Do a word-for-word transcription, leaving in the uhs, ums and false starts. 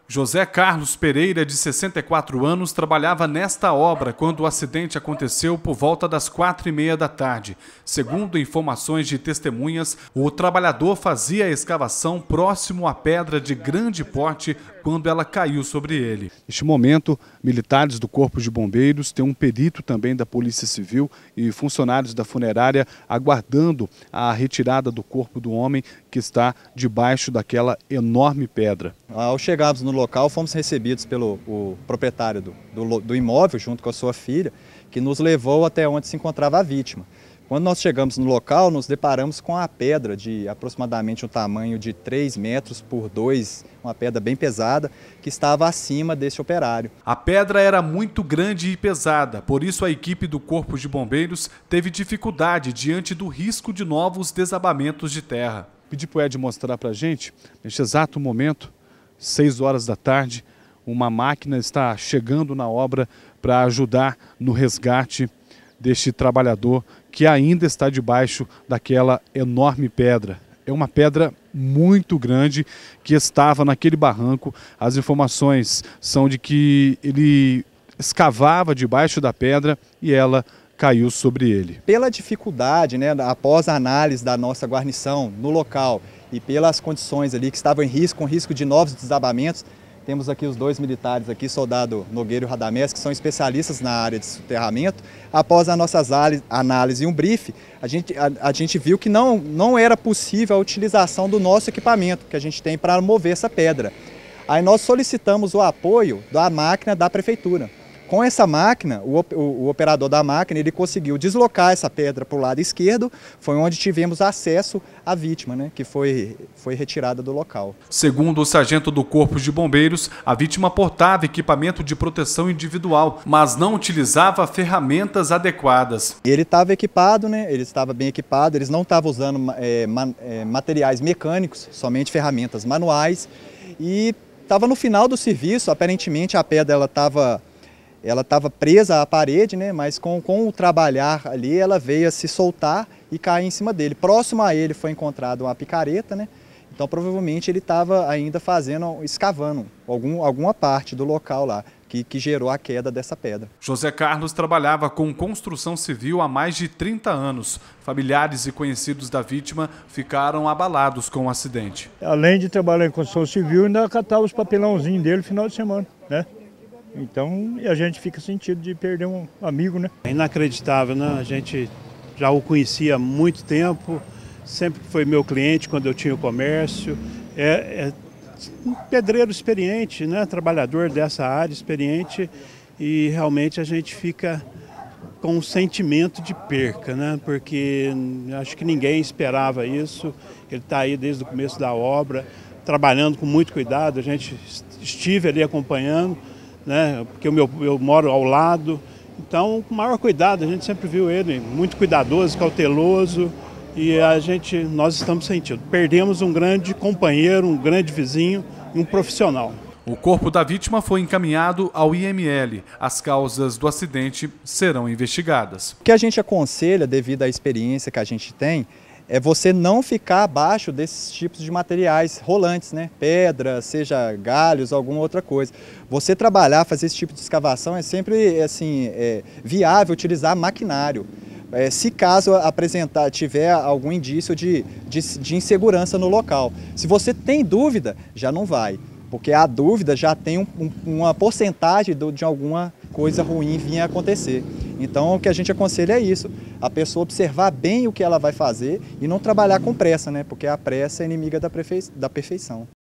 José Carlos Pereira, de sessenta e quatro anos, trabalhava nesta obra quando o acidente aconteceu por volta das quatro e meia da tarde. Segundo informações de testemunhas, o trabalhador fazia a escavação próximo à pedra de grande porte quando ela caiu sobre ele. Neste momento, militares do Corpo de Bombeiros, tem um perito também da Polícia Civil e funcionários da funerária aguardando a retirada do corpo do homem que está debaixo daquela enorme pedra. Ao chegarmos no local, fomos recebidos pelo o proprietário do, do, do imóvel, junto com a sua filha, que nos levou até onde se encontrava a vítima. Quando nós chegamos no local, nos deparamos com a pedra de aproximadamente um tamanho de três metros por dois, uma pedra bem pesada, que estava acima desse operário. A pedra era muito grande e pesada, por isso a equipe do Corpo de Bombeiros teve dificuldade diante do risco de novos desabamentos de terra. Pedi para o Ed mostrar para a gente, neste exato momento, seis horas da tarde, uma máquina está chegando na obra para ajudar no resgate deste trabalhador que ainda está debaixo daquela enorme pedra. É uma pedra muito grande que estava naquele barranco. As informações são de que ele escavava debaixo da pedra e ela caiu sobre ele. Pela dificuldade, né, após a análise da nossa guarnição no local e pelas condições ali que estavam em risco, com risco de novos desabamentos, temos aqui os dois militares, aqui, soldado Nogueira e Radamés, que são especialistas na área de soterramento. Após a nossa análise e um brief, a gente, a, a gente viu que não, não era possível a utilização do nosso equipamento que a gente tem para mover essa pedra. Aí nós solicitamos o apoio da máquina da prefeitura. Com essa máquina, o, o, o operador da máquina, ele conseguiu deslocar essa pedra para o lado esquerdo, foi onde tivemos acesso à vítima, né, que foi, foi retirada do local. Segundo o sargento do Corpo de Bombeiros, a vítima portava equipamento de proteção individual, mas não utilizava ferramentas adequadas. Ele estava equipado, né, ele estava bem equipado, eles não estavam usando é, ma, é, materiais mecânicos, somente ferramentas manuais, e estava no final do serviço. Aparentemente a pedra ela estava... Ela estava presa à parede, né? Mas com, com o trabalhar ali, ela veio a se soltar e cair em cima dele. Próximo a ele foi encontrada uma picareta, né? Então provavelmente ele estava ainda fazendo, escavando algum, alguma parte do local lá, que, que gerou a queda dessa pedra. José Carlos trabalhava com construção civil há mais de trinta anos. Familiares e conhecidos da vítima ficaram abalados com o acidente. Além de trabalhar em construção civil, ainda catava os papelãozinhos dele no final de semana, né? Então, a gente fica sentido de perder um amigo, né? É inacreditável, né? A gente já o conhecia há muito tempo, sempre foi meu cliente quando eu tinha o comércio. É, é um pedreiro experiente, né? Trabalhador dessa área, experiente, e realmente a gente fica com um sentimento de perca, né? Porque acho que ninguém esperava isso. Ele está aí desde o começo da obra, trabalhando com muito cuidado, a gente estive ali acompanhando, né, porque eu, meu, eu moro ao lado, então com o maior cuidado, a gente sempre viu ele muito cuidadoso, cauteloso, e a gente, nós estamos sentindo. Perdemos um grande companheiro, um grande vizinho e um profissional. O corpo da vítima foi encaminhado ao I M L. As causas do acidente serão investigadas. O que a gente aconselha, devido à experiência que a gente tem, é você não ficar abaixo desses tipos de materiais rolantes, né? Pedra, seja galhos, alguma outra coisa. Você trabalhar, fazer esse tipo de escavação é sempre assim, é, viável utilizar maquinário. É, se caso apresentar, tiver algum indício de, de, de insegurança no local. Se você tem dúvida, já não vai. Porque a dúvida já tem um, um, uma porcentagem do, de alguma coisa ruim vir a acontecer. Então o que a gente aconselha é isso, a pessoa observar bem o que ela vai fazer e não trabalhar com pressa, né? Porque a pressa é inimiga da, da perfeição.